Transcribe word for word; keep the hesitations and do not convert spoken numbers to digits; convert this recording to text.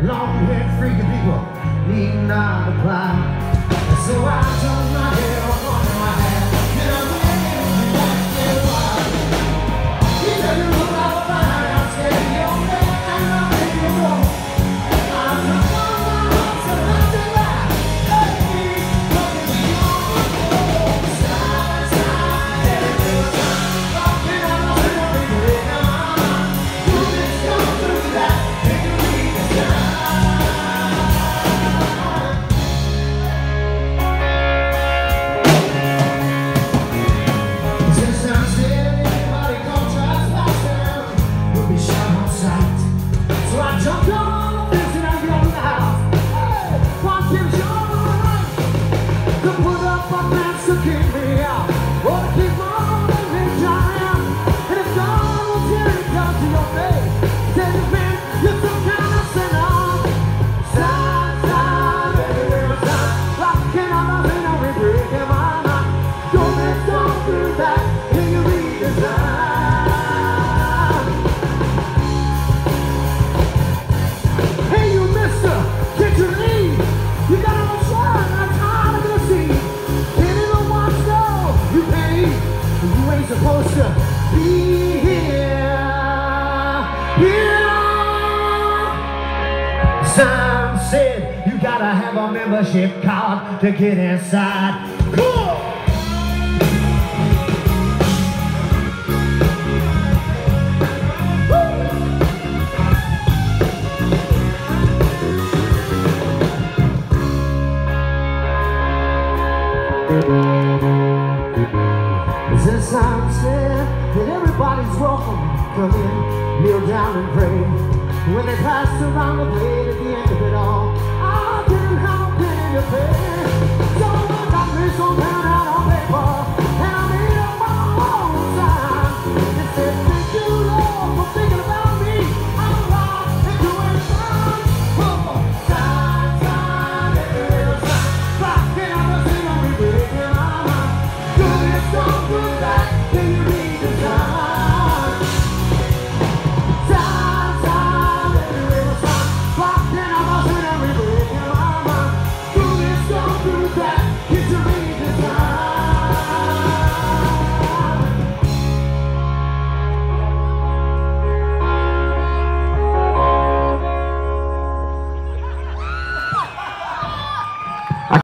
long-haired freaky people need not apply. So I turn my head up on my hat, and I'm thinking back to why. You tell me what I find, I'm scared of your man, and I'm ready to go. I'm not on my heart, so not to lie. Hey, look at me on the side, side, every time. Rocking out on the big rig, you just go through that, take a read the time. So I jumped on the fence and I yelled loud, hey, what gives you all the right to put up a fence to keep me out, or to keep on living giant? And if God will tear it down to your face, tell you, man, you're some kind of sinner. Side, side, every time, rocking on the window, we breaking my mind. Don't let go through that, can you read the sign? Get your lead. You got on shine, that's hard to see. Can't even watch no, you paid. You ain't supposed to be here. Here. Some said you gotta have a membership card to get inside. Cool. Since I'm said that everybody's welcome, come in, kneel down and pray. When they pass around the plate at the end of it all, I didn't have a penny to pay.